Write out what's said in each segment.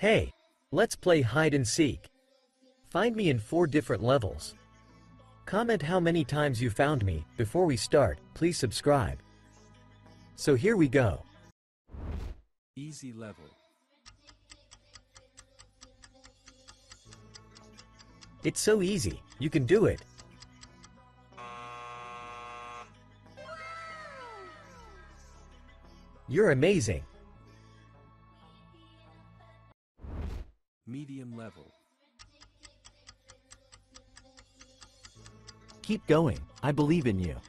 Hey, let's play hide and seek. Find me in 4 different levels. Comment how many times you found me. Before we start, please subscribe. So here we go. Easy level. It's so easy, you can do it. You're amazing. Medium level. Keep going, I believe in you.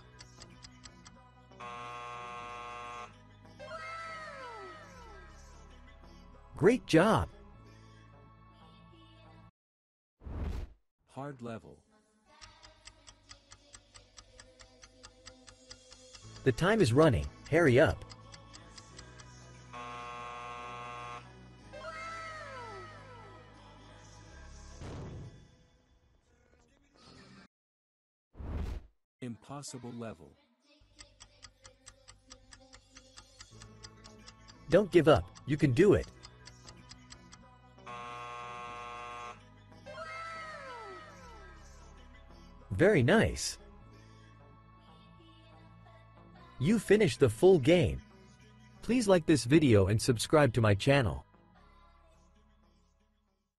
Great job. Hard level. The time is running, hurry up. Impossible level. Don't give up, you can do it. Very nice. You finished the full game. Please like this video and subscribe to my channel.